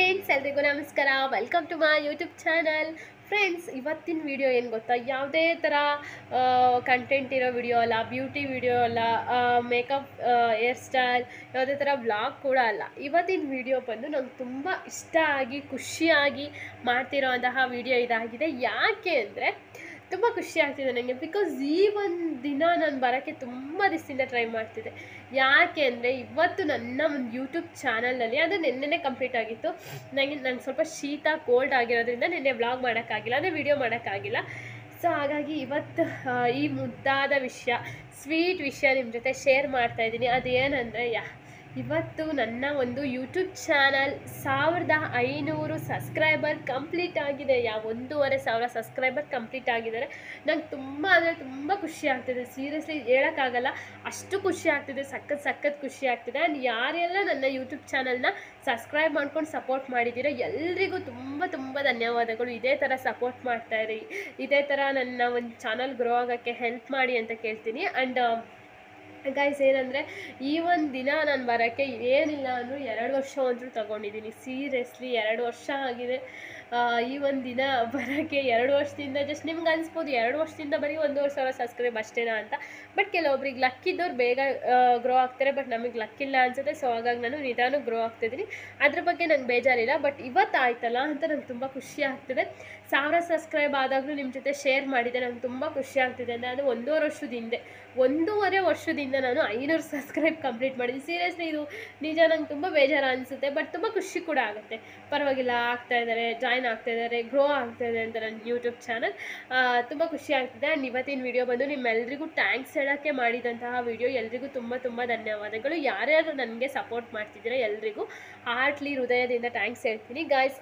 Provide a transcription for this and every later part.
Friends, ಎಲ್ರಿಗೂ ನಮಸ್ಕಾರ. Welcome to my YouTube channel. Friends, ಇವತ್ತಿನ ವಿಡಿಯೋ ಏನು ಗೊತ್ತಾ, ಯಾವುದೇ ಥರ ಕಂಟೆಂಟ್ ಇರೋ ವಿಡಿಯೋ ಅಲ್ಲ, ಬ್ಯೂಟಿ ವಿಡಿಯೋ ಅಲ್ಲ, ಮೇಕಪ್, ಹೇರ್ ಸ್ಟೈಲ್, ಯಾವುದೇ ಥರ ವ್ಲಾಗ್ ಕೂಡ ಅಲ್ಲ. ಇವತ್ತಿನ ವಿಡಿಯೋ ಬಂದು ನಂಗೆ ತುಂಬ ಇಷ್ಟ ಆಗಿ ಖುಷಿಯಾಗಿ ಮಾಡ್ತಿರೋ ಅಂತಹ ವಿಡಿಯೋ ಇದಾಗಿದೆ. ಯಾಕೆ ಅಂದರೆ ತುಂಬ ಖುಷಿ ಆಗ್ತಿದೆ ನನಗೆ. ಬಿಕಾಸ್ ಈ ಒಂದು ದಿನ ನಾನು ಬರೋಕ್ಕೆ ತುಂಬ ದಿವಸದಿಂದ ಟ್ರೈ ಮಾಡ್ತಿದ್ದೆ. ಯಾಕೆ ಅಂದರೆ ಇವತ್ತು ನನ್ನ ಒಂದು ಯೂಟ್ಯೂಬ್ ಚಾನಲಲ್ಲಿ ಅದು ನೆನ್ನೆನೇ ಕಂಪ್ಲೀಟ್ ಆಗಿತ್ತು. ನಂಗೆ ಸ್ವಲ್ಪ ಶೀತ ಕೋಲ್ಡ್ ಆಗಿರೋದ್ರಿಂದ ನಿನ್ನೆ ವ್ಲಾಗ್ ಮಾಡೋಕ್ಕಾಗಿಲ್ಲ, ಅಂದರೆ ವಿಡಿಯೋ ಮಾಡೋಕ್ಕಾಗಿಲ್ಲ. ಸೊ ಹಾಗಾಗಿ ಇವತ್ತು ಈ ಮುದ್ದಾದ ವಿಷಯ, ಸ್ವೀಟ್ ವಿಷಯ ನಿಮ್ಮ ಜೊತೆ ಶೇರ್ ಮಾಡ್ತಾಯಿದ್ದೀನಿ. ಅದೇನೆಂದರೆ ಇವತ್ತು ನನ್ನ ಒಂದು ಯೂಟ್ಯೂಬ್ ಚಾನಲ್ 1500 ಸಬ್ಸ್ಕ್ರೈಬರ್ ಕಂಪ್ಲೀಟ್ ಆಗಿದೆ. 1,500 ಸಬ್ಸ್ಕ್ರೈಬರ್ ಕಂಪ್ಲೀಟ್ ಆಗಿದ್ದಾರೆ. ನಂಗೆ ತುಂಬ ಅಂದರೆ ತುಂಬ ಖುಷಿ ಆಗ್ತಿದೆ. ಸೀರಿಯಸ್ಲಿ ಹೇಳೋಕ್ಕಾಗಲ್ಲ, ಅಷ್ಟು ಖುಷಿ ಆಗ್ತಿದೆ. ಸಖತ್ ಖುಷಿ ಆಗ್ತಿದೆ. ಆ್ಯಂಡ್ ಯಾರೆಲ್ಲ ನನ್ನ ಯೂಟ್ಯೂಬ್ ಚಾನಲ್ನ ಸಬ್ಸ್ಕ್ರೈಬ್ ಮಾಡ್ಕೊಂಡು ಸಪೋರ್ಟ್ ಮಾಡಿದ್ದೀರೋ ಎಲ್ರಿಗೂ ತುಂಬ ಧನ್ಯವಾದಗಳು. ಇದೇ ಥರ ಸಪೋರ್ಟ್ ಮಾಡ್ತಾಯಿರಿ, ಇದೇ ಥರ ನನ್ನ ಒಂದು ಚಾನಲ್ ಗ್ರೋ ಆಗೋಕ್ಕೆ ಹೆಲ್ಪ್ ಮಾಡಿ ಅಂತ ಕೇಳ್ತೀನಿ. ಆ್ಯಂಡ್ ಗೈಸ್, ಏನಂದರೆ ಈ ಒಂದು ದಿನ ನಾನು ಬರೋಕ್ಕೆ ಏನಿಲ್ಲ ಅಂದರೂ 2 ವರ್ಷ ಅಂತೂ ತೊಗೊಂಡಿದ್ದೀನಿ. ಸೀರಿಯಸ್ಲಿ 2 ವರ್ಷ ಆಗಿದೆ ಈ ಒಂದು ದಿನ ಬರೋಕ್ಕೆ. 2 ವರ್ಷದಿಂದ ಜಸ್ಟ್ ನಿಮ್ಗೆ ಅನಿಸ್ಬೋದು 2 ವರ್ಷದಿಂದ ಬರೀ 1,500 ಸಬ್ಸ್ಕ್ರೈಬ್ ಅಷ್ಟೇನಾ ಅಂತ. ಬಟ್ ಕೆಲವೊಬ್ರಿಗೆ ಲಕ್ಕಿದ್ದವ್ರು ಬೇಗ ಗ್ರೋ ಆಗ್ತಾರೆ, ಬಟ್ ನಮಗೆ ಲಕ್ಕಿಲ್ಲ ಅನಿಸುತ್ತೆ. ಸೊ ಹಾಗಾಗಿ ನಾನು ನಿಧಾನಕ್ಕೆ ಗ್ರೋ ಆಗ್ತಿದ್ದೀನಿ. ಅದ್ರ ಬಗ್ಗೆ ನಂಗೆ ಬೇಜಾರಿಲ್ಲ. ಬಟ್ ಇವತ್ತು ಆಯ್ತಲ್ಲ ಅಂತ ನಂಗೆ ತುಂಬ ಖುಷಿ ಆಗ್ತಿದೆ. 1000 ಸಬ್ಸ್ಕ್ರೈಬ್ ಆದಾಗಲೂ ನಿಮ್ಮ ಜೊತೆ ಶೇರ್ ಮಾಡಿದೆ. ನಂಗೆ ತುಂಬ ಖುಷಿ ಆಗ್ತಿದೆ. ಅಂದರೆ ಅದು 1.5 ವರ್ಷದಿಂದ ನಾನು 500 ಸಬ್ಸ್ಕ್ರೈಬ್ ಕಂಪ್ಲೀಟ್ ಮಾಡಿದ್ದೀನಿ. ಸೀರಿಯಸ್ಲಿ ಇದು ನಿಜ, ನಂಗೆ ತುಂಬ ಬೇಜಾರು ಅನಿಸುತ್ತೆ, ಬಟ್ ತುಂಬ ಖುಷಿ ಕೂಡ ಆಗುತ್ತೆ. ಪರವಾಗಿಲ್ಲ, ಆಗ್ತಾಯಿದ್ದಾರೆ, ಜಾಯ್ನ್ ಆಗ್ತಾಯಿದ್ದಾರೆ, ಗ್ರೋ ಆಗ್ತಾಯಿದೆ ಅಂತ ನನ್ನ ಯೂಟ್ಯೂಬ್ ಚಾನಲ್. ತುಂಬ ಖುಷಿ ಆಗ್ತಿದೆ. ಆ್ಯಂಡ್ ಇವತ್ತಿನ ವಿಡಿಯೋ ಬಂದು ನಿಮ್ಮೆಲ್ಲರಿಗೂ ಥ್ಯಾಂಕ್ಸ್ ಹೇಳೋಕ್ಕೆ ಮಾಡಿದಂತಹ ವಿಡಿಯೋ. ಎಲ್ರಿಗೂ ತುಂಬ ಧನ್ಯವಾದಗಳು. ಯಾರ್ಯಾರು ನನಗೆ ಸಪೋರ್ಟ್ ಮಾಡ್ತಿದ್ದೀರೋ ಎಲ್ರಿಗೂ ಹಾರ್ಟ್ಲಿ ಹೃದಯದಿಂದ ಥ್ಯಾಂಕ್ಸ್ ಹೇಳ್ತೀನಿ ಗಾಯ್ಸ್.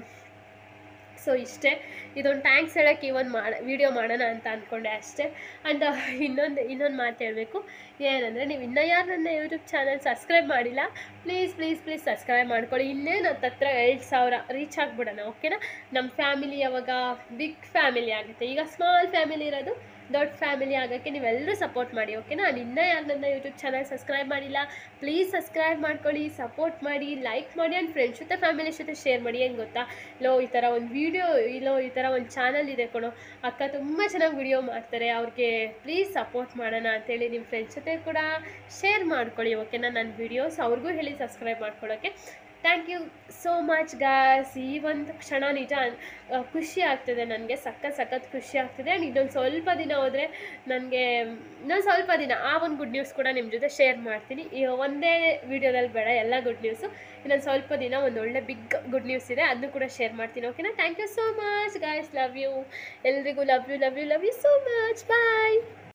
ಸೊ ಇಷ್ಟೇ, ಇದೊಂದು ಥ್ಯಾಂಕ್ಸ್ ಹೇಳೋಕ್ಕೆ ವಿಡಿಯೋ ಮಾಡೋಣ ಅಂತ ಅಂದ್ಕೊಂಡೆ ಅಷ್ಟೇ. ಆ್ಯಂಡ್ ಇನ್ನೊಂದು ಮಾತು ಹೇಳಬೇಕು. ಏನಂದರೆ, ನೀವು ಇನ್ನೂ ಯಾರು ನನ್ನ ಯೂಟ್ಯೂಬ್ ಚಾನಲ್ ಸಬ್ಸ್ಕ್ರೈಬ್ ಮಾಡಿಲ್ಲ, ಪ್ಲೀಸ್ ಸಬ್ಸ್ಕ್ರೈಬ್ ಮಾಡ್ಕೊಳ್ಳಿ. ಇನ್ನೇನು ಹತ್ರ 2,000 ರೀಚ್ ಆಗಿಬಿಡೋಣ, ಓಕೆನಾ? ನಮ್ಮ ಫ್ಯಾಮಿಲಿ ಯಾವಾಗ ಬಿಗ್ ಫ್ಯಾಮಿಲಿ ಆಗುತ್ತೆ. ಈಗ ಸ್ಮಾಲ್ ಫ್ಯಾಮಿಲಿ ಇರೋದು ದೊಡ್ಡ ಫ್ಯಾಮಿಲಿ ಆಗೋಕ್ಕೆ ನೀವೆಲ್ಲರೂ ಸಪೋರ್ಟ್ ಮಾಡಿ, ಓಕೆನಾ? ಇನ್ನೂ ಯಾರು ನನ್ನ ಯೂಟ್ಯೂಬ್ ಚಾನಲ್ ಸಬ್ಸ್ಕ್ರೈಬ್ ಮಾಡಿಲ್ಲ, ಪ್ಲೀಸ್ ಸಬ್ಸ್ಕ್ರೈಬ್ ಮಾಡ್ಕೊಳ್ಳಿ, ಸಪೋರ್ಟ್ ಮಾಡಿ, ಲೈಕ್ ಮಾಡಿ. ಆ್ಯಂಡ್ ಫ್ರೆಂಡ್ಸ್ ಜೊತೆ ಫ್ಯಾಮಿಲಿ ಜೊತೆ ಶೇರ್ ಮಾಡಿ. ಏನು ಗೊತ್ತಾ, ಈ ಥರ ಒಂದು ವಿಡಿಯೋ ಈ ಥರ ಒಂದು ಚಾನಲ್ ಇದೆ ಕಣೋ, ಅಕ್ಕ ತುಂಬ ಚೆನ್ನಾಗಿ ವಿಡಿಯೋ ಮಾಡ್ತಾರೆ, ಅವ್ರಿಗೆ ಪ್ಲೀಸ್ ಸಪೋರ್ಟ್ ಮಾಡೋಣ ಅಂತೇಳಿ ನಿಮ್ಮ ಫ್ರೆಂಡ್ಸ್ ಜೊತೆ ಕೂಡ ಶೇರ್ ಮಾಡ್ಕೊಳ್ಳಿ, ಓಕೆನಾ? ನನ್ನ ವೀಡಿಯೋಸ್ ಅವ್ರಿಗೂ ಹೇಳಿ ಸಬ್ಸ್ಕ್ರೈಬ್ ಮಾಡ್ಕೊಳ್ಳೋಕ್ಕೆ. Thank you so much guys. ಈ ಒಂದು ಕ್ಷಣ ನಿಜ ಖುಷಿ ಆಗ್ತಿದೆ ನನಗೆ, ಸಖತ್ ಖುಷಿ ಆಗ್ತಿದೆ. ಆ್ಯಂಡ್ ಇನ್ನೊಂದು ಸ್ವಲ್ಪ ದಿನ ಹೋದರೆ ನನಗೆ ಆ ಒಂದು ಗುಡ್ ನ್ಯೂಸ್ ಕೂಡ ನಿಮ್ಮ ಜೊತೆ ಶೇರ್ ಮಾಡ್ತೀನಿ. ಈ ಒಂದೇ ವೀಡಿಯೋದಲ್ಲಿ ಬೇಡ, ಎಲ್ಲ ಗುಡ್ ನ್ಯೂಸು. ಇನ್ನೊಂದು ಸ್ವಲ್ಪ ದಿನ ಒಂದು ಒಳ್ಳೆ ಬಿಗ್ ಗುಡ್ ನ್ಯೂಸ್ ಇದೆ, ಅದನ್ನು ಕೂಡ ಶೇರ್ ಮಾಡ್ತೀನಿ, ಓಕೆನಾ? Thank you so much guys. Love you ಎಲ್ರಿಗೂ. Love you so much. Bye.